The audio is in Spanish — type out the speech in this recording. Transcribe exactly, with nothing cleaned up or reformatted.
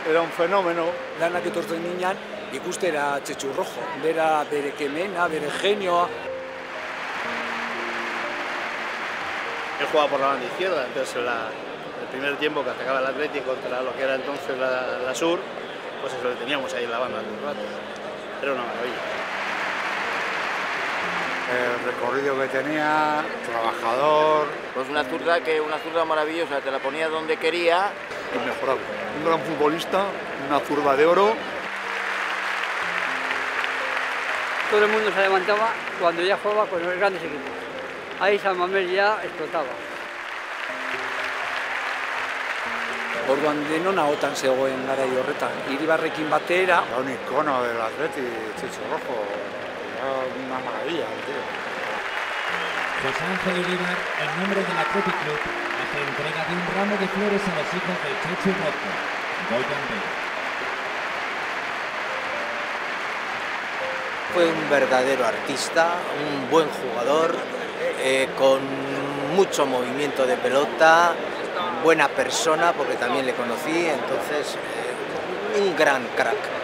era un fenómeno. Lanak etortzen ginen, ikustera Txetxu Rojo, bera bere kemena, bere genioa. Él jugaba por la banda izquierda, entonces la, el primer tiempo que atacaba el Atlético contra lo que era entonces la, la Sur, pues eso le teníamos ahí en la banda todo el rato. Era una maravilla. El recorrido que tenía, trabajador. Pues una zurda que una zurda maravillosa, te la ponía donde quería. Inmejorable. Un gran futbolista, una zurda de oro. Todo el mundo se levantaba cuando ya jugaba con los grandes equipos. Ahí San Mamés ya explotaba. Orduan denon ahotan zegoen garai horretan. Iribarrekin batera. Era un icono del Atleti, Txetxu Rojo. Era una maravilla, tío. José Ángel Iribar, en nombre del Athletic Club, hace entrega de un ramo de flores a los hijos de Txetxu Rojo. Goyan Bell. Fue un verdadero artista, un buen jugador, eh, con mucho movimiento de pelota, buena persona porque también le conocí, entonces eh, un gran crack.